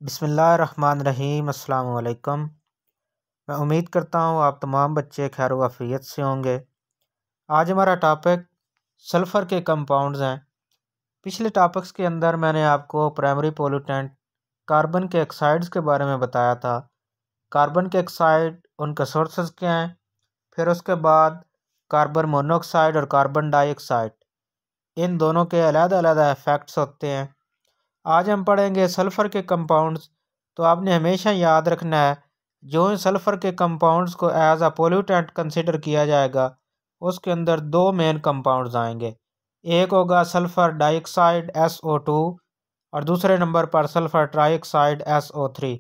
बिस्मिल्लाहिर्रहमानिर्रहीम। अस्सलाम वालेकुम। मैं उम्मीद करता हूँ आप तमाम बच्चे खैर आफियत से होंगे। आज हमारा टॉपिक सल्फ़र के कंपाउंड्स हैं। पिछले टॉपिक्स के अंदर मैंने आपको प्राइमरी पोल्यूटेंट कार्बन के ऑक्साइड्स के बारे में बताया था। कार्बन के ऑक्साइड, उनके सोर्सेज क्या हैं, फिर उसके बाद कार्बन मोनोऑक्साइड और कार्बन डाइऑक्साइड, इन दोनों के अलग-अलग इफ़ेक्ट्स होते हैं। आज हम पढ़ेंगे सल्फ़र के कंपाउंड्स। तो आपने हमेशा याद रखना है, जो इन सल्फ़र के कंपाउंड्स को एज अ पोल्यूटेंट कंसिडर किया जाएगा, उसके अंदर दो मेन कंपाउंड्स आएंगे। एक होगा सल्फ़र डाइऑक्साइड SO2 और दूसरे नंबर पर सल्फ़र ट्राइऑक्साइड SO3।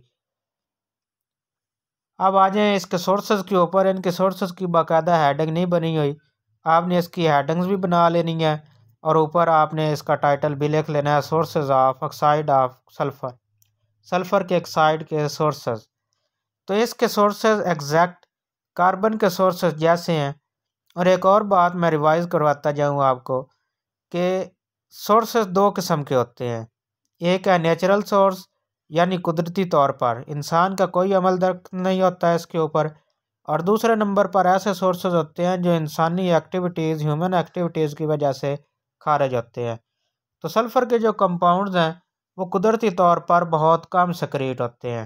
अब आ जाएँ इसके सोर्सेज के ऊपर। इनके सोर्सेज की बाकायदा हेडिंग नहीं बनी हुई, आपने इसकी हेडिंग्स भी बना लेनी है और ऊपर आपने इसका टाइटल भी लिख लेना है, sources of oxide of sulphur, sulphur के ऑक्साइड के सोर्सेज। तो इसके सोर्सेज एग्जैक्ट कार्बन के सोर्सेज जैसे हैं। और एक और बात मैं रिवाइज़ करवाता जाऊँ आपको कि सोर्सेज दो किस्म के होते हैं। एक है नेचुरल सोर्स, यानी कुदरती तौर पर इंसान का कोई अमल दर्द नहीं होता है इसके ऊपर, और दूसरे नंबर पर ऐसे सोर्सेज होते हैं जो इंसानी एक्टिविटीज़, ह्यूमन एक्टिविटीज़ की वजह से खारिज होते हैं। तो सल्फ़र के जो कंपाउंड्स हैं वो कुदरती तौर पर बहुत कम सिक्रीट होते हैं।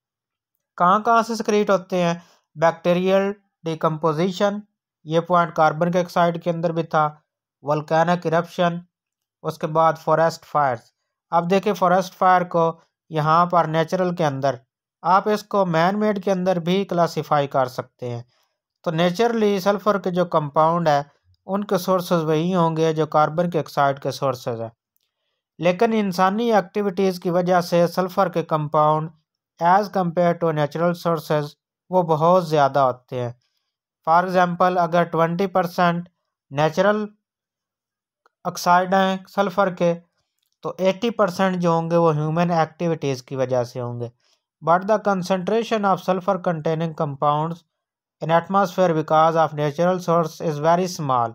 कहाँ कहाँ से सिक्रीट होते हैं? बैक्टीरियल डिकम्पोजिशन, ये पॉइंट कार्बन के ऑक्साइड के अंदर भी था। वोल्केनिक इरप्शन, उसके बाद फॉरेस्ट फायर्स। अब देखिए फॉरेस्ट फायर को यहाँ पर नेचुरल के अंदर, आप इसको मैन मेड के अंदर भी क्लासिफाई कर सकते हैं। तो नेचुरली सल्फ़र के जो कंपाउंड है उनके सोर्सेज वही होंगे जो कार्बन के ऑक्साइड के सोर्सेज है। लेकिन इंसानी एक्टिविटीज़ की वजह से सल्फ़र के compound as compare to natural sources वो बहुत ज़्यादा होते हैं। फॉर एग्ज़ाम्पल, अगर 20% नेचुरल ऑक्साइड हैं सल्फ़र के, तो 80% जो होंगे वो ह्यूमन एक्टिविटीज़ की वजह से होंगे। But the concentration of sulphur containing compounds in atmosphere because of natural source is very small.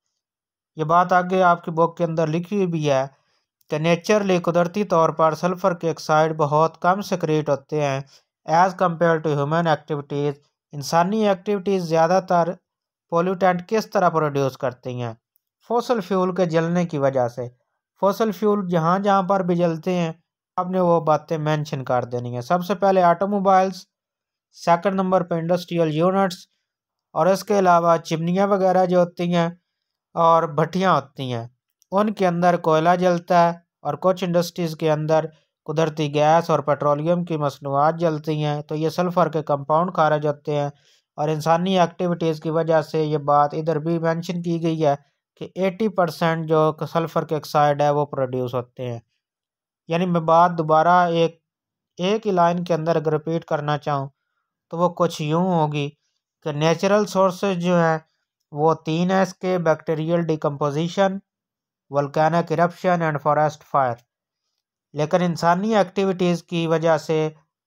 ये बात आगे आपकी बुक के अंदर लिखी हुई भी है कि नेचुरली कुदरती तौर पर सल्फ़र के ऑक्साइड बहुत कम सिक्रीट होते हैं as compare to human activities. इंसानी एक्टिविटीज़ ज़्यादातर पोल्यूटेंट किस तरह प्रोड्यूस करती हैं? फॉसिल फ्यूल के जलने की वजह से। फॉसिल फ्यूल जहाँ जहाँ पर भी जलते हैं आपने वो बातें मेंशन कर देनी है। सबसे पहले ऑटोमोबाइल्स, सेकंड नंबर पे इंडस्ट्रियल यूनिट्स, और इसके अलावा चिमनियाँ वगैरह जो होती हैं और भट्टियाँ होती हैं, उनके अंदर कोयला जलता है, और कुछ इंडस्ट्रीज़ के अंदर कुदरती गैस और पेट्रोलियम की मसनूआत जलती हैं। तो ये सल्फ़र के कंपाउंड खारिज होते हैं, और इंसानी एक्टिविटीज़ की वजह से ये बात इधर भी मेंशन की गई है कि 80% जो सल्फ़र के ऑक्साइड है वो प्रोड्यूस होते हैं। यानी मैं बात दोबारा एक ही लाइन के अंदर अगर रिपीट करना चाहूँ तो वो कुछ यूँ होगी कि नेचुरल सोर्सेज जो हैं वो तीन है इसके: bacterial decomposition, volcanic eruption and forest fire. लेकिन इंसानी एक्टिविटीज़ की वजह से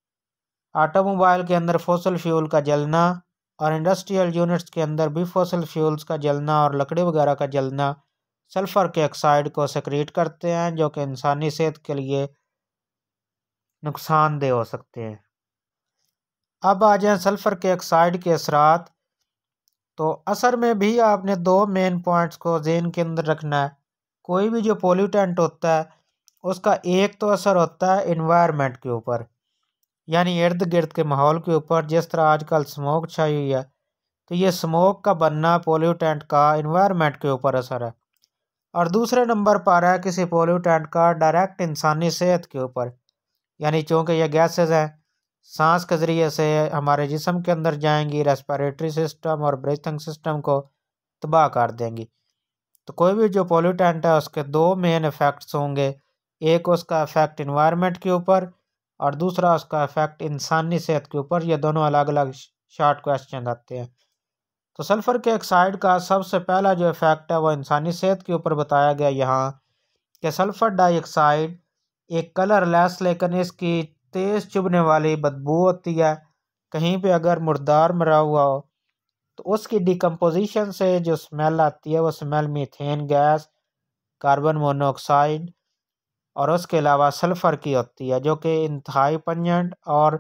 ऑटोमोबाइल के अंदर फॉसिल फ्यूल का जलना और इंडस्ट्रियल यूनिट्स के अंदर भी फॉसिल फ्यूल्स का जलना और लकड़ी वगैरह का जलना सल्फ़र के ऑक्साइड को सेक्रेट करते हैं, जो कि इंसानी सेहत के लिए नुकसानदेह हो सकते हैं। अब आ जाएं सल्फ़र के ऑक्साइड के असरात। तो असर में भी आपने दो मेन पॉइंट्स को ज़हन के अंदर रखना है। कोई भी जो पोल्यूटेंट होता है उसका एक तो असर होता है इन्वायरमेंट के ऊपर, यानी इर्द गिर्द के माहौल के ऊपर। जिस तरह आजकल स्मोक छाई हुई है, तो ये स्मोक का बनना पोल्यूटेंट का इन्वायरमेंट के ऊपर असर है। और दूसरे नंबर पर है किसी पोल्यूटेंट का डायरेक्ट इंसानी सेहत के ऊपर, यानी चूँकि ये गैसेस हैं, सांस के ज़रिए से हमारे जिस्म के अंदर जाएंगी, रेस्पिरेटरी सिस्टम और ब्रीथिंग सिस्टम को तबाह कर देंगी। तो कोई भी जो पोल्यूटेंट है उसके दो मेन इफ़ेक्ट्स होंगे, एक उसका इफ़ेक्ट इन्वायरमेंट के ऊपर और दूसरा उसका इफ़ेक्ट इंसानी सेहत के ऊपर। ये दोनों अलग अलग शॉर्ट क्वेश्चन आते हैं। तो सल्फ़र के ऑक्साइड का सबसे पहला जो इफ़ेक्ट है वो इंसानी सेहत के ऊपर बताया गया यहाँ कि सल्फ़र डाइऑक्साइड एक कलरलेस, लेकिन इसकी तेज़ चुभने वाली बदबू होती है। कहीं पे अगर मुर्दार मरा हुआ हो तो उसकी डिकम्पोजिशन से जो स्मेल आती है वो smell methane gas, carbon monoxide और उसके अलावा सल्फ़र की होती है, जो कि इंतहाई पंजेंट और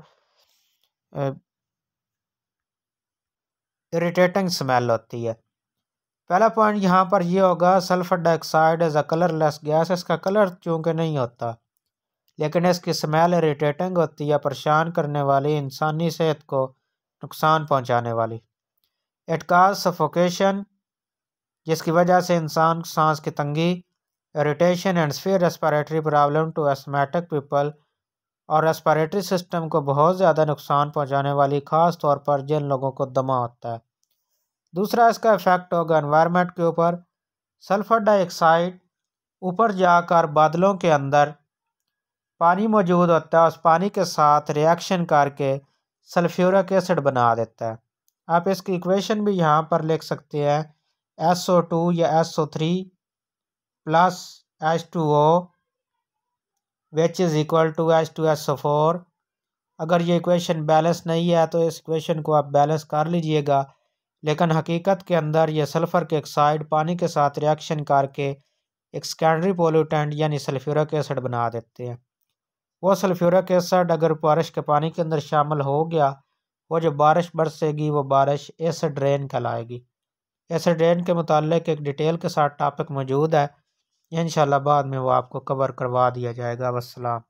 इरिटेटिंग स्मेल होती है। पहला पॉइंट यहाँ पर ये होगा, sulphur dioxide as a colourless gas, इसका कलर चूँकि नहीं होता, लेकिन इसकी स्मेल इरिटेटिंग होती है, परेशान करने वाली, इंसानी सेहत को नुकसान पहुँचाने वाली। इट काज सफोकेशन, जिसकी वजह से इंसान सांस की तंगी, irritation and severe respiratory problem to asthmatic people, और रेस्पिरेटरी सिस्टम को बहुत ज़्यादा नुकसान पहुँचाने वाली, ख़ास तौर पर जिन लोगों को दमा होता है। दूसरा इसका इफेक्ट होगा एनवायरनमेंट के ऊपर। सल्फ़र डाइऑक्साइड ऊपर जाकर बादलों के अंदर पानी मौजूद होता है, उस पानी के साथ रिएक्शन करके सल्फ्यूरिक एसिड बना देता है। आप इसकी इक्वेशन भी यहाँ पर लिख सकते हैं, SO2 या SO3 plus H2O which is equal to H2SO4। अगर ये इक्वेशन बैलेंस नहीं है तो इस इक्वेशन को आप बैलेंस कर लीजिएगा, लेकिन हकीकत के अंदर ये सल्फ़र के ऑक्साइड पानी के साथ रिएक्शन करके एक सेकेंडरी पोल्यूटेंट यानी सल्फ्यूरिक एसिड बना देते हैं। वो सल्फ्यूरिक एसिड अगर बारिश के पानी के अंदर शामिल हो गया, वो जो बारिश बरसेगी वो बारिश एसिड रेन कहलाएगी। एसिड रेन के मुताल्लिक एक डिटेल के साथ टॉपिक मौजूद है, इंशाल्लाह बाद में वो आपको कवर करवा दिया जाएगा। वस्सलाम।